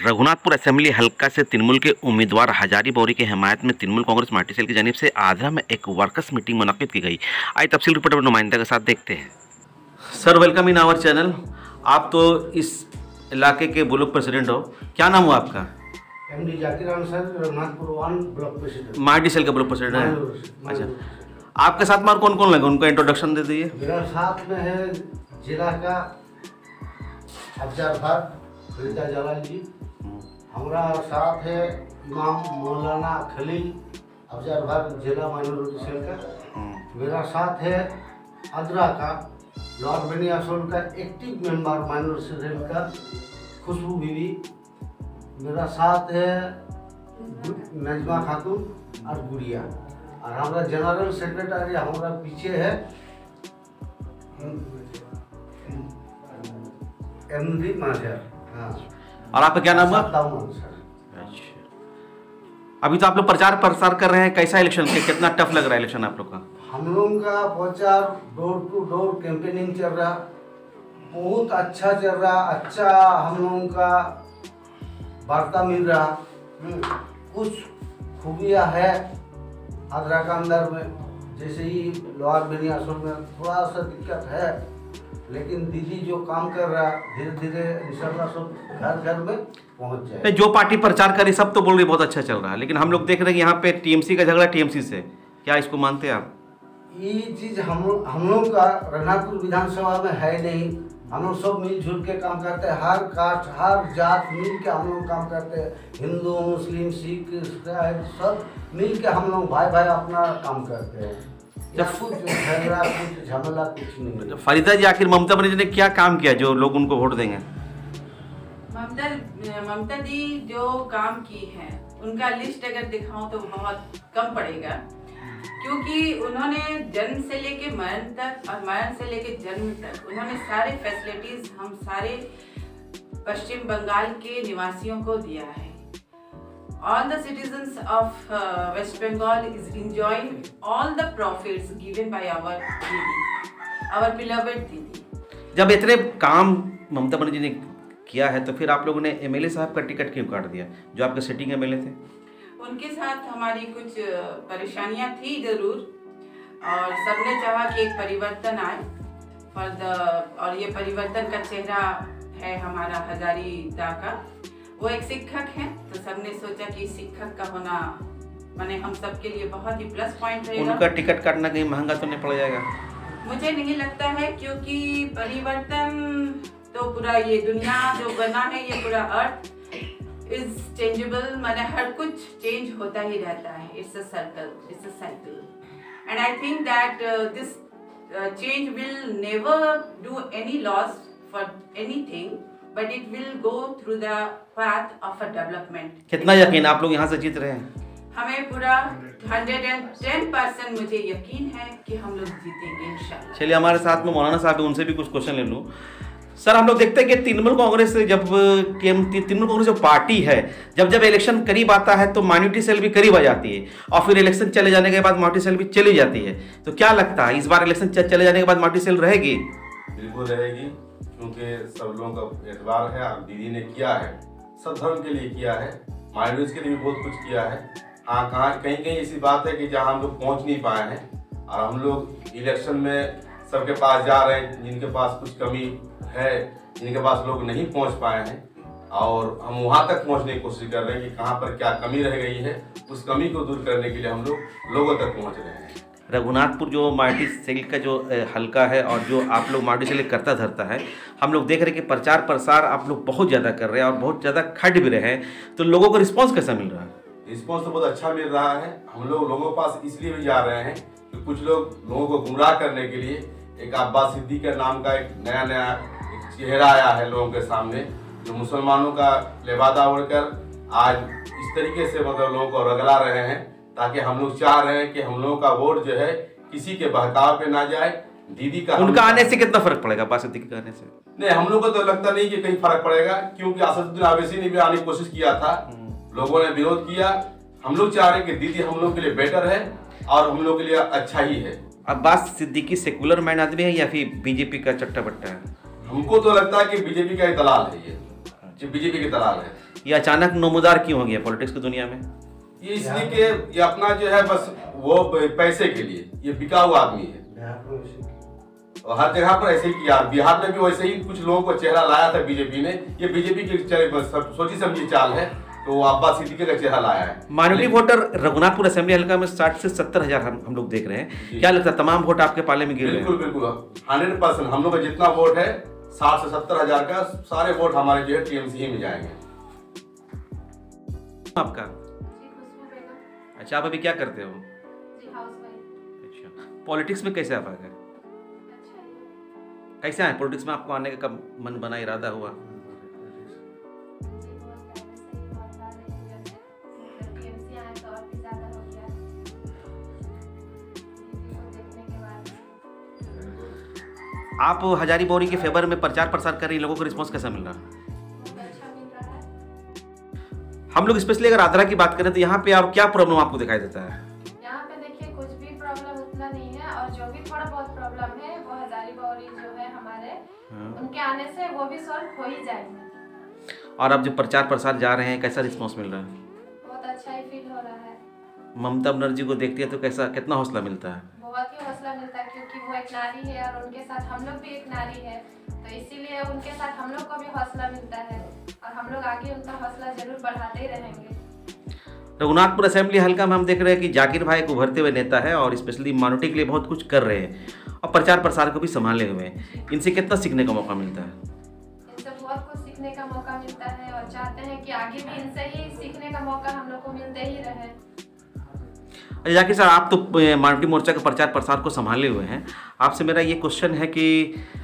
Raghunathpur assembly हल्का से तृणमूल के उम्मीदवार हजारी बौरी की हिमायत में तृणमूल कांग्रेस पार्टी सेल की जानिब से आगरा में एक वर्कर्स मीटिंग मुनक्किद की गई। आइए तफसील रिपोर्ट अपने नुमाइंदा के साथ देखते हैं। Sir, welcome in our channel. आप तो इस इलाके के ब्लॉक प्रेसिडेंट हो, क्या नाम हुआ आपका? MD Zakir sir, Raghunathpur 1 block president. मार्टी सेल का ब्लॉक प्रेसिडेंट है। अच्छा, आपके साथ में कौन कौन लगे, उनका इंट्रोडक्शन दे दीजिए। मेरा साथ में है जिला का अफजर भाग फरीदा जलाल जी, हमारा साथ है इमाम मौलाना खलील अफजर भाग जिला माइनॉरिटी सेल का। मेरा साथ है आगरा का लॉर्ड बेनियासोल का एक्टिव मेंबर माइनॉरिटी सेल का खुशबू बीवी। मेरा साथ है नजमा खातून और गुड़िया, और हमारा जनरल सेक्रेटरी हमारा पीछे है एमडी माजर। हाँ, और आपका क्या नाम हुआ? सर। अच्छा, अभी तो आप लोग प्रचार प्रसार कर रहे हैं, कैसा इलेक्शन कितना टफ लग रहा है इलेक्शन आप लोग का? हम लोगों का प्रचार डोर टू डोर कैंपेनिंग चल रहा, बहुत अच्छा चल रहा। अच्छा, हम लोगों का वार्ता मिल रहा। कुछ खूबियाँ है आगरा का अंदर में, जैसे ही लोअर बेनियासोल में थोड़ा सा दिक्कत है, लेकिन दीदी जो काम कर रहा धीरे धीरे इंशाल्लाह सब घर घर में पहुंच जाए। जो पार्टी प्रचार करी सब तो बोल रही बहुत अच्छा चल रहा है, लेकिन हम लोग देख रहे हैं कि यहाँ पे टीएमसी का झगड़ा टीएमसी से, क्या इसको मानते हैं आप? ये चीज़ हम लोग का रघुनाथपुर विधानसभा में है नहीं। हम लोग सब मिलजुल के काम करते हैं, हर कास्ट हर जात मिल के हम लोग काम करते हैं। हिंदू मुस्लिम सिख ईसाई सब मिल के हम लोग भाई भाई अपना काम करते हैं। जब कुछ झगड़ा कुछ झमेला कुछ नहीं। फरीदा जी, आखिर ममता बनर्जी ने क्या काम किया जो लोग उनको वोट देंगे? ममता दी जो काम की है उनका लिस्ट अगर दिखाऊं तो बहुत कम पड़ेगा, क्योंकि उन्होंने जन्म से लेके मरण तक और मरण से लेके जन्म तक उन्होंने सारे फैसिलिटीज हम सारे पश्चिम बंगाल के निवासियों को दिया है। All the citizens of West Bengal is enjoying all the profits given by our Didi, our beloved Didi. जब इतने काम ममता बनर्जी ने किया है तो फिर आप लोगों ने एमएलए साहब का टिकट क्यों काट दिया, जो आपके सिटिंग एमएलए थे? उनके साथ हमारी कुछ परेशानियां थी जरूर, और सबने चाहा कि एक परिवर्तन आए और ये परिवर्तन का चेहरा है हमारा हजारी दा का। वो एक शिक्षक हैं, तो सबने सोचा कि शिक्षक का होना माने हम सब के लिए बहुत ही प्लस पॉइंट रहेगा। उनका टिकट काटना कहीं महंगा तो नहीं पड़ जाएगा? मुझे नहीं लगता है, क्योंकि परिवर्तन तो पूरा ये दुनिया जो बना है, ये पूरा अर्थ इज चेंजेबल, माने हर कुछ चेंज होता ही रहता है। It's a circle, it's a cycle, and I think that this change will never do any loss for anything, but it will go through the path of a development. कितना यकीन आप लोग यहाँ से जीत रहे हैं? हमें पूरा 110% मुझे यकीन है कि हम लोग जीतेंगे इंशाल्लाह। चलिए, हमारे साथ में मौलाना साहब हैं, उनसे भी कुछ क्वेश्चन ले लूँ। सर, हम लोग देखते हैं कि तृणमूल कांग्रेस तृणमूल कांग्रेस जो पार्टी है, जब इलेक्शन करीब आता है तो माइनॉरिटी सेल भी करीब आ जाती है, और फिर इलेक्शन चले जाने के बाद माइनॉरिटी सेल भी चली जाती है। तो क्या लगता है इस बार इलेक्शन चले जाने के बाद माइनॉरिटी सेल रहेगी? बिल्कुल रहेगी, क्योंकि सब लोगों का एतबार है। अब दीदी ने किया है, सब धर्म के लिए किया है, माइनॉरिटीज के लिए भी बहुत कुछ किया है। हाँ, कहीं कहीं ऐसी बात है कि जहाँ हम लोग पहुँच नहीं पाए हैं, और हम लोग इलेक्शन में सबके पास जा रहे हैं, जिनके पास कुछ कमी है, जिनके पास लोग नहीं पहुँच पाए हैं, और हम वहाँ तक पहुँचने की कोशिश कर रहे हैं कि कहाँ पर क्या कमी रह गई है, उस कमी को दूर करने के लिए हम लोग लोगों तक पहुँच रहे हैं। रघुनाथपुर जो मार्टी सेल का जो हल्का है और जो आप लोग मार्टी सेल करता धरता है, हम लोग देख रहे हैं कि प्रचार प्रसार आप लोग बहुत ज़्यादा कर रहे हैं और बहुत ज़्यादा खट भी रहे हैं, तो लोगों को रिस्पांस कैसा मिल रहा है? रिस्पांस तो बहुत अच्छा मिल रहा है। हम लोग लोगों के पास इसलिए भी जा रहे हैं कि कुछ लोगों को गुमराह करने के लिए एक अब्बास सिद्दीकी के नाम का एक नया एक चेहरा आया है लोगों के सामने, जो मुसलमानों का लिबादा ओढ़कर आज इस तरीके से मतलब लोगों को रगला रहे हैं, ताकि हम लोग चाह रहे हैं कि हम लोगों का वोट जो है किसी के बहकाव पे ना जाए। दीदी का उनका आने से कितना फर्क पड़ेगा? अब्बास सिद्दीकी के आने से नहीं, हम लोग को तो लगता नहीं कि कहीं फर्क पड़ेगा, क्योंकि असदुद्दीन ओवैसी ने भी आने की कोशिश किया था, लोगों ने विरोध किया। हम लोग चाह रहे हैं कि दीदी हम लोग के लिए बेटर है और हम लोग के लिए अच्छा ही है। अब्बास सिद्दीकी सेकुलर मैन आदमी है या फिर बीजेपी का चट्टा बट्टा है? हमको तो लगता है कि बीजेपी का ही दलाल है, ये बीजेपी के दलाल है। ये अचानक नमूदार क्यों हो गया पॉलिटिक्स की दुनिया में? ये इसलिए कि ये अपना जो है बस वो पैसे के लिए, ये बिकाऊ आदमी है और हर जगह पर ऐसे ही किया। बिहार में भी वैसे ही कुछ लोगों को चेहरा लाया था बीजेपी ने, ये बीजेपी की सोची समझी चाल है, तो अब्बास सिद्दीकी का चेहरा लाया है। माइनॉरिटी वोटर रघुनाथपुर असेंबली हल्का में 60 से 70 हजार हम लोग देख रहे हैं। क्या लगता है तमाम वोट आपके पाले में गिर रहे हैं? बिल्कुल बिल्कुल 100%। हम लोग का जितना वोट है 60 से 70 हजार का, सारे वोट हमारे जो है टीएमसी ही में जाएंगे। आपका? अच्छा, आप अभी क्या करते हो? अच्छा, पॉलिटिक्स में कैसे आप आ गए? कैसे आए पॉलिटिक्स में? आपको आने का कब मन बना, इरादा हुआ? आप हजारीबाड़ी के फेवर में प्रचार प्रसार कर रही, लोगों को रिस्पांस कैसा मिल रहा? हम लोग स्पेशली अगर आद्रा की बात करें तो यहाँ पे आप क्या प्रॉब्लम आपको दिखाई देता है? यहाँ पे देखिए कुछ भी प्रॉब्लम उतना नहीं है, और जो भी थोड़ा बहुत प्रॉब्लम है वो हजारीबाड़ी जो है हमारे उनके आने से वो भी सॉल्व हो ही जाएंगे। और अब जो प्रचार प्रसार जा रहे हैं, कैसा रिस्पांस मिल रहा है? बहुत अच्छा ही फील हो रहा है। ममता बनर्जी को देखती है तो कैसा, कितना हौसला मिलता है? बहुत ही हौसला मिलता है, क्योंकि वो एक नारी है और उनके साथ हम लोग भी एक नारी है, तो इसीलिए उनके साथ हम लोग को भी हौसला मिलता है और हम लोग आगे उनका हौसला जरूर बढ़ाते ही रहेंगे। रघुनाथपुर असेंबली हल्का में हम देख रहे हैं कि जाकिर भाई एक उभरते हुए नेता है और स्पेशली माइनॉरिटी के लिए बहुत कुछ कर रहे हैं और प्रचार प्रसार को भी संभाले हुए हैं। इनसे कितना सीखने का मौका मिलता है? इनसे बहुत कुछ सीखने का मौका मिलता है और चाहते हैं कि आगे भी इनसे ही सीखने का मौका हम लोग को मिलते ही रहे। जाकिर सर, आप तो माइनॉरिटी मोर्चा के प्रचार प्रसार को संभाले हुए हैं, आपसे मेरा ये क्वेश्चन है कि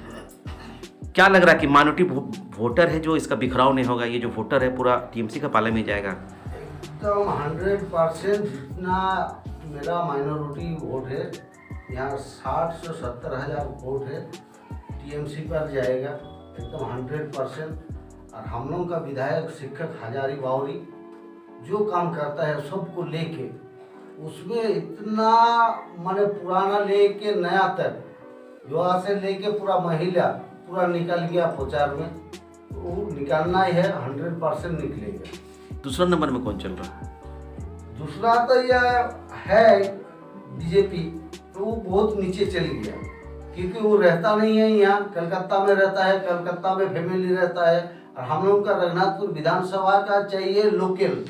क्या लग रहा है कि माइनॉरिटी वोटर है जो इसका बिखराव नहीं होगा, ये जो वोटर है पूरा टीएमसी का पाले में जाएगा? एकदम 100% जितना मेरा माइनॉरिटी वोट है, यहाँ 60 से 70 हजार वोट है टीएमसी पर जाएगा एकदम 100%। और हम लोग का विधायक शिक्षक हजारीबाड़ी जो काम करता है सबको लेके, उसमें इतना माने पुराना लेके नया तक, युवा से लेके पूरा महिला पूरा निकल गया प्रचार में, वो निकालना ही है, 100% निकलेगा। दूसरा नंबर में कौन चल रहा है? दूसरा तो यह है बीजेपी, तो वो बहुत नीचे चल गया क्योंकि वो रहता नहीं है यहाँ, कलकत्ता में रहता है, कलकत्ता में फैमिली रहता है। और हम लोग का रघुनाथपुर विधानसभा का चाहिए लोकल।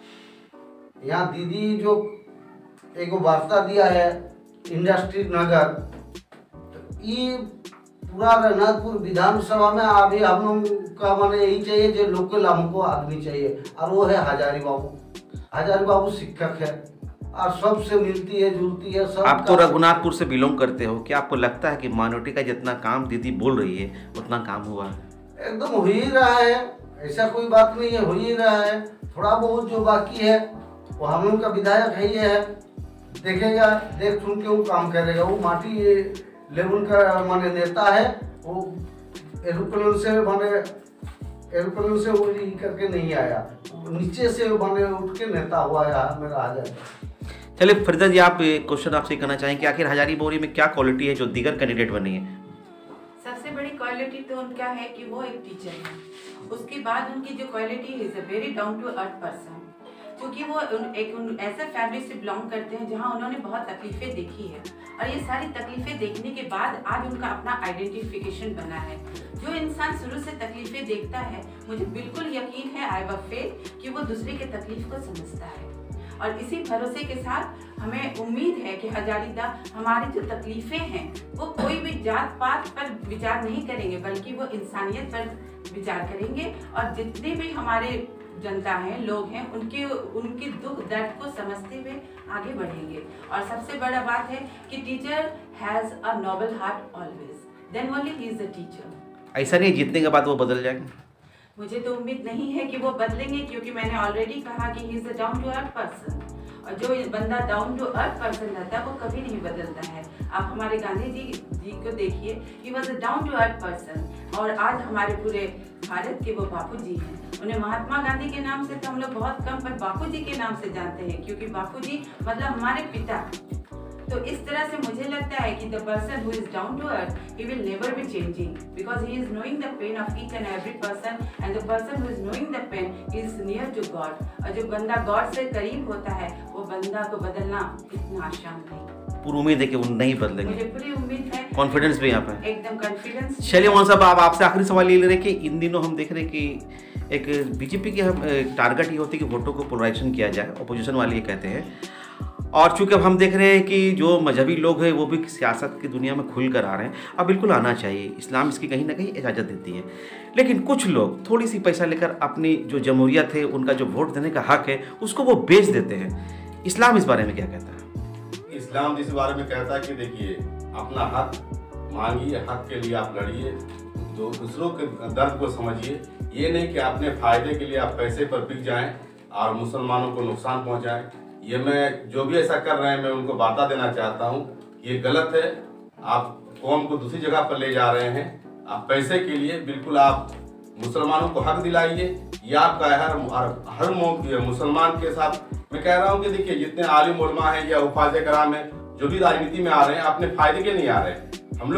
यहाँ दीदी जो एक वार्ता दिया है इंडस्ट्री नगर, तो ये पूरा रघुनाथपुर विधानसभा में अभी हम लोग का माने यही चाहिए जो लोकल हमको आदमी चाहिए, और वो है हजारी बाबू। हजारी बाबू शिक्षक है और सबसे मिलती है जुलती है सब। आप तो रघुनाथपुर से बिलोंग करते हो, क्या आपको लगता है कि माइनॉरिटी का जितना काम दीदी बोल रही है उतना काम हुआ है? एकदम हो ही रहा है, ऐसा कोई बात नहीं है, हो ही रहा है। थोड़ा बहुत जो बाकी है वो हम लोग का विधायक है, ये है, देखेगा, देख सुन के वो काम करेगा। वो माटी लेवल का माने नेता है, वो एरोप्लेन से वो करके नहीं आया, नीचे से माने उठ के नेता हुआ है मेरा हजार। चलिए फरीदा जी, आप क्वेश्चन आपसे कहना चाहेंगे कि आखिर हजारीबाड़ी में क्या क्वालिटी है जो दीगर कैंडिडेट बनी है? सबसे बड़ी क्वालिटी तो उनका है कि वो एक टीचर है। उसके बाद उनकी जो क्वालिटी है, is a very down to earth person, क्योंकि वो एक ऐसे फैमिली से बिलोंग करते हैं जहां उन्होंने बहुत तकलीफें देखी है, और ये सारी तकलीफें देखने के बाद आज उनका अपना आइडेंटिफिकेशन बना है। जो इंसान शुरू से तकलीफें देखता है, मुझे बिल्कुल यकीन है, आई हैव फेथ कि वो दूसरे के तकलीफ को समझता है। और इसी भरोसे के साथ हमें उम्मीद है कि हजारीदा हमारी जो तकलीफें हैं वो कोई भी जात पात पर विचार नहीं करेंगे, बल्कि वो इंसानियत पर विचार करेंगे, और जितने भी हमारे जनता हैं, लोग हैं, उनके दुख दर्द को समझते हुए आगे बढ़ेंगे। और सबसे बड़ा बात है कि teacher has a noble heart always, then only he is a teacher. ऐसा नहीं जीतने के बाद वो बदल जाएंगे? मुझे तो उम्मीद नहीं है कि वो बदलेंगे, क्योंकि मैंने ऑलरेडी कहा कि he is a down to earth person, और जो बंदा डाउन टू अर्थ पर्सन रहता है वो कभी नहीं बदलता है। आप हमारे गांधी जी को देखिए, he was a down to earth person, और आज हमारे पूरे भारत के वो बापू जी हैं। उन्हें महात्मा गांधी के नाम से तो हम लोग बहुत कम, पर बापू जी के नाम से जानते हैं, क्योंकि बापू जी मतलब हमारे पिता। तो इस तरह से मुझे लगता है कि the person who is down to earth he will never be changing, because he is knowing the pain of each and every person, and the person who is knowing the pain is near to God. और जो बंदा God से करीब होता है वो बंदा को बदलना इतना आसान नहीं। पूरी उम्मीद है कि वो नहीं बदलेंगे, मुझे पूरी उम्मीद है, कॉन्फिडेंस भी यहाँ पे एकदम कॉन्फिडेंस। चलिए मोहन साहब, आप आपसे आखिरी सवाल ये ले रहे कि इन दिनों हम देख रहे हैं कि एक बीजेपी की हम टारगेट ये होती है कि वोटों को पोलराइजेशन किया जाए, अपोजिशन वाले ये कहते हैं, और चूंकि अब हम देख रहे हैं कि जो मजहबी लोग हैं वो भी सियासत की दुनिया में खुल कर आ रहे हैं। अब बिल्कुल आना चाहिए, इस्लाम इसकी कहीं ना कहीं इजाज़त देती है, लेकिन कुछ लोग थोड़ी सी पैसा लेकर अपनी जो जमहूरियत है, उनका जो वोट देने का हक है, उसको वो बेच देते हैं। इस्लाम इस बारे में क्या कहता है? इस्लाम इस बारे में कहता है कि देखिए, अपना हक मांगिए, हक के लिए आप लड़िए, तो दूसरों के दर्द को समझिए। ये नहीं कि अपने फायदे के लिए आप पैसे पर बिक जाएं और मुसलमानों को नुकसान पहुंचाएं। ये मैं जो भी ऐसा कर रहे हैं मैं उनको बाता देना चाहता हूं, ये गलत है। आप कौम को दूसरी जगह पर ले जा रहे हैं, आप पैसे के लिए। बिल्कुल आप मुसलमानों को हक दिलाइए, ये आपका हर मुसलमान के साथ मैं कह रहा हूँ कि देखिए, जितने आलिम उलमा हैं या उफाज़े कराम हैं, जो भी राजनीति में आ रहे हैं, अपने फायदे के नहीं आ रहे हैं। हम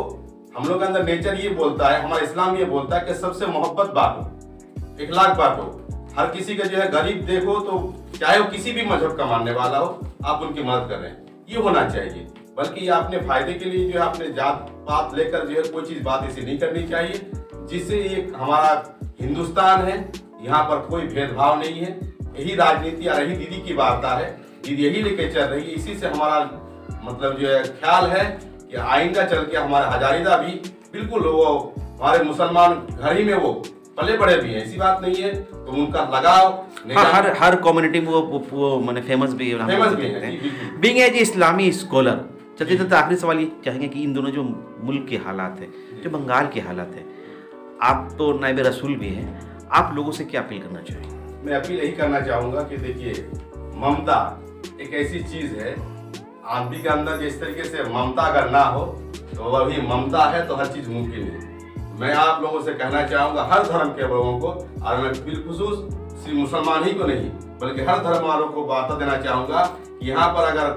लोग के अंदर नेचर ये बोलता है, हमारा इस्लाम ये बोलता है कि सबसे मोहब्बत बांटो, इखलाक बांटो। हर किसी का जो है गरीब देखो, तो चाहे वो किसी भी मजहब का मानने वाला हो, आप उनकी मदद करें, ये होना चाहिए। बल्कि ये अपने फायदे के लिए जो है अपने जात पात लेकर जो है कोई चीज बात ऐसी नहीं करनी चाहिए, जिससे ये हमारा हिंदुस्तान है, यहाँ पर कोई भेदभाव नहीं है। यही राजनीति और यही दीदी की वार्ता है, दीदी यही लेके चल रही है। इसी से हमारा मतलब जो है ख्याल है कि आइंदा चल के हमारे हजारिदा भी बिल्कुल वो हमारे मुसलमान घर ही में वो पले बड़े भी हैं, ऐसी बात नहीं है। तो उनका लगाव हर कम्युनिटी में वो माने फेमस भी है। बीइंग एज इस्लामी स्कॉलर, चलते चलते आखिरी सवाल ये चाहेंगे कि इन दोनों जो मुल्क के हालात है, जो बंगाल के हालात है, आप तो नायब रसूल भी हैं, आप लोगों से क्या अपील करना चाहिए? मैं अपील यही करना चाहूँगा कि देखिए, ममता एक ऐसी चीज़ है, आदमी के अंदर जिस तरीके से ममता अगर ना हो तो वही ममता है, तो हर चीज़ मुमकिन है। मैं आप लोगों से कहना चाहूँगा, हर धर्म के लोगों को, और मैं बिलखुसूस सिर्फ मुसलमान ही को नहीं बल्कि हर धर्म वालों को बात देना चाहूँगा कि यहाँ पर अगर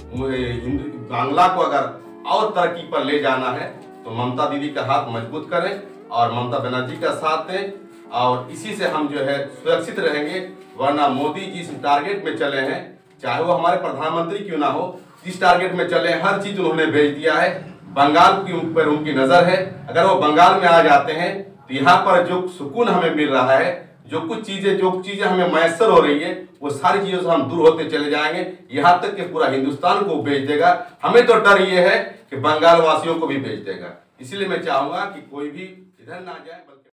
बांग्ला को अगर और तरक्की पर ले जाना है तो ममता दीदी का हाथ मजबूत करें और ममता बनर्जी का साथ दें, और इसी से हम जो है सुरक्षित रहेंगे। वरना मोदी जिस टारगेट में चले हैं, चाहे वो हमारे प्रधानमंत्री क्यों ना हो, जिस टारगेट में चले हर चीज उन्होंने भेज दिया है। बंगाल के ऊपर उनकी नजर है, अगर वो बंगाल में आ जाते हैं तो यहाँ पर जो सुकून हमें मिल रहा है, जो चीजें हमें मैसर हो रही है, वो सारी चीजों से हम दूर होते चले जाएंगे, यहाँ तक कि पूरा हिंदुस्तान को भेज देगा। हमें तो डर ये है कि बंगाल वासियों को भी भेज देगा। इसलिए मैं चाहूंगा कि कोई भी इधर ना जाए।